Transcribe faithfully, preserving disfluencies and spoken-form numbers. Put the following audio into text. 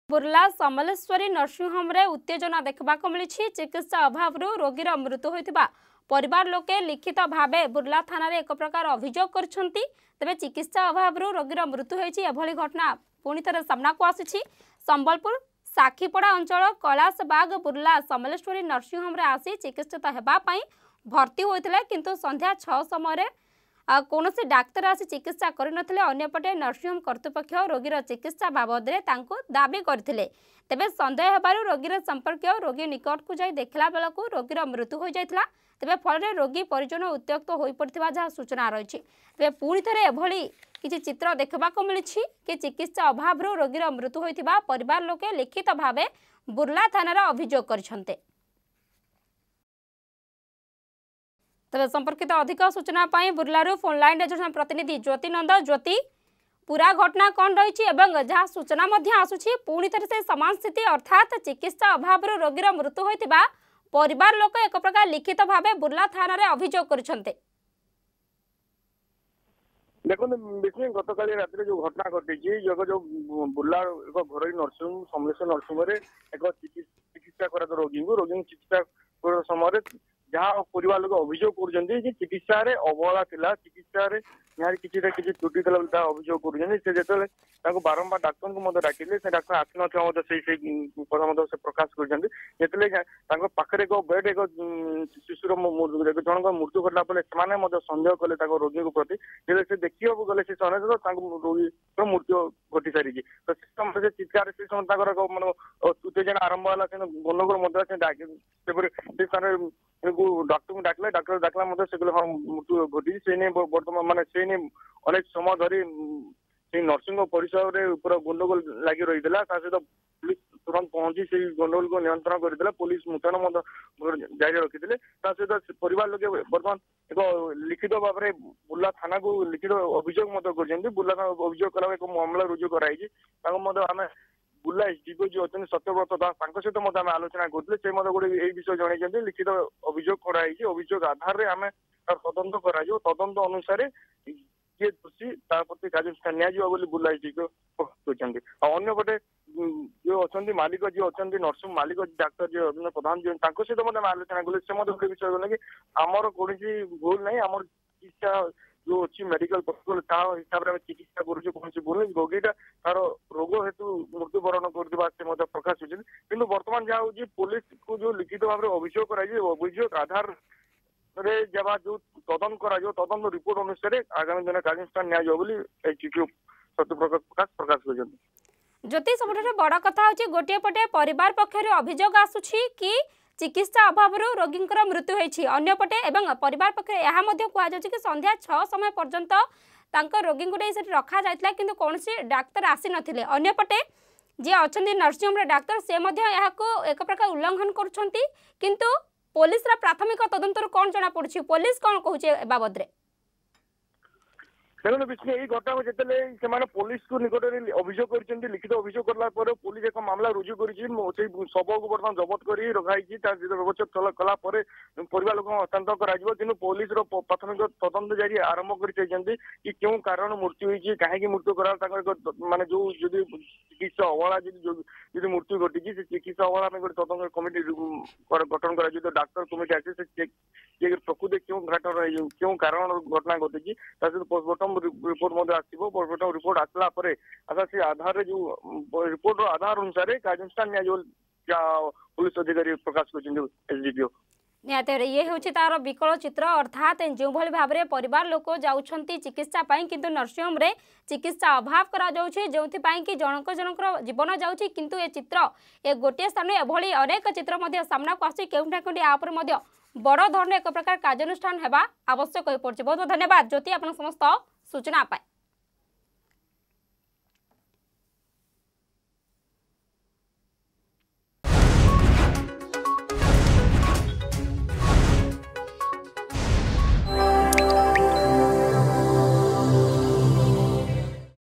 Burla Samaleswari nursing home रे उत्तेजना देखा मिली। चिकित्सा अभाव रोगीर मृत्यु होता परिवार लोके लिखित भावे बुर्ला थाना एक प्रकार अभियोग करछंती। तेबे चिकित्सा अभाव रोगीर मृत्यु होईची एभली घटना पुणी थे सामना को आसी। संबलपुर साखीपड़ा अंचल कैलाशबाग बुर्ला समलेश्वरी नर्सिंग होम रे आसी चिकित्सित हेबापई भर्ती होते किंतु संध्या छह समय कौन डाक्तर आसी चिकित्सा करनथिले। अन्यपटे नर्सिंग होम कर्तृपक्ष रोगीर चिकित्सा बाबद दाबी करथिले। तेबे संदेह हेबारु रोगीर संपर्क रोगी निकट को जाई देखला बेलकु रोगीर मृत्यु हो जाइथिला। तेबे फल रोगी परिजन उत्त्यक्त हो पड़थिबा जहा सूचना रही। तेबे पुणी थरे एभली किछि चित्र देखबा मिली कि चिकित्सा अभाव रोगीर मृत्यु होइथिबा परिवार लोके लिखित भावे बुर्ला थानार अभियोग करछन्ते। तेज संपर्कित अधिक सूचना बुर्लारू फोन लाइन जन प्रतिनिधि ज्योति नंद। ज्योति पूरा घटना कौन रही एवं जहाँ सूचना आसूची पुणी थे से समान स्थिति अर्थात चिकित्सा अभाव रोगीर मृत्यु होता परिवार लोक एक प्रकार लिखित भाव बुर्ला थाना अभियोग करछन्ते। देखो गत काली रात जो घटना घटी जो जो बुर्ला एक घर नर्सिंग समलेश्वर नर्सिंग एक चिकित्सा कर रोगी को रोगी चिकित्सा समय जहाँ परिवार लोग अभियोग कर चिकित्सा अवहेला थिला चिकित्सा यहाँ किसी किसी त्रुटि था अभियोग कर बारंबार डाक्तर को डाकिले से डाक्तर आसी ना कथा से प्रकाश कर पाखे एक बेड एक शिशुर जन मृत्यु घटला से सन्देह कले रोगी को प्रति से देखा गले से रोगी मृत्यु घटी सारी तो समय चित्कार से समय मान उत्तेजना आरंभ है गंडगोल डॉक्टर को डाकले डॉक्टर डाकला हाँ मृत्यु घटी से बर्तमान मान से अनेक समय धरी नर्सिंग परिसर में गंडगोल लगी रही सहित पुलिस तुरंत पहुंची से गंडगोल को नियंत्रण कर पुलिस मुतयन जारी रखी सहित परिवार लोग बर्तमान एक लिखित भाव में बुर्ला थाना को लिखित अभियोग कर बुर्ला थाना अभियोग कला एक मामला रुजु कराई आम बुर्ला एसडीपी जो अच्छे सत्यव्रत दास सहित आम आलोचना करते से गोटे यही विषय जन लिखित अभियोग कराई अभियोग आधार में आम तदंत कर तदंत अनुसार किए दोषी प्रति कार्यानुष्ठान नि बुर्ला एसडीपी अंपटे जो अच्छा मालिक जी अच्छा नर्सिंग मालिक डाक्तर जी प्रधान जी सहित आम आलोचना कले से गोटे विषय गला कि आमर कौन भूल ना आम चिकित्सा जो अच्छी मेडिकल प्रोटोकॉल हिसाब से चिकित्सा कर भूल रोगीटा तार रोग हेतु मृत्युवरण कर प्रकाश होती बर्तमान जहाँ हूँ पुलिस को जो लिखित भाव में अभियोग कर अभियोग आधार जब जो तदन कर तदन रिपोर्ट अनुसार आगामी दिन कार्यानुष्ठान नि सत्य प्रकाश प्रकाश कर ज्योति सब बड़ कथा हूँ गोटे पटे परिवार पक्षर अभियोग आसूची कि चिकित्सा अभाव रोगी मृत्यु होती अंपटे एवं परिवार पक्ष यह कहुच्छे कि संध्या छह समय पर्यंत रोगी को रखा जाता कि कौन डाक्तर आसी नथिले। अन्यपटे जी अच्छा नर्सिंग होम डाक्तर से एक प्रकार उल्लंघन करुछंती किंतु पुलिस प्राथमिक तदंतर कौन जना पड़ी पुलिस कौन कहूँ बाबद में देखो विष्णु यही घटना को जिते पुलिस को निकट में अभियोग कर लिखित अभियोग कला पुलिस एक मामला रुजु कर शव को बर्तमान जबत कर रखाई व्यवस्था कला परिवार लोक हस्तांतर कर पुलिस प्राथमिक तदंत जारी आरंभ कर कि क्यों कारण मृत्यु होती कहीं मृत्यु करा माने जो चिकित्सा अवहेला जी मृत्यु घटी से चिकित्सा अवहेला में गोटे तदंत कमिटी गठन कर डाक्तर कमिटी आसे प्रकृति क्यों घटना क्यों कारण घटना घटी पोस्टमार्टम रिपोर्ट आसो पोस्टमार्टम रिपोर्ट आसला आशा से आधार जो रिपोर्ट आधार अनुसार कार्यानुष्ठान पुलिस अधिकारी प्रकाश कर एसडीपीओ निहत ये हूँ तार विकल चित्र अर्थात जो भाव में परिवार लोक जाऊँच चिकित्सा किंतु नर्सिंग होम रे चिकित्सा अभाव करा कि जनक जनक जीवन जाऊँगी किंतु ये चित्र ये गोटे स्थान एभली अनेक चित्र सामना को आसी केउठा केउठी आपर बड़ धरण एक प्रकार कार्यानुष्ठान होगा आवश्यक हो पड़े। बहुत बहुत धन्यवाद ज्योति आप समस्त सूचना पाए।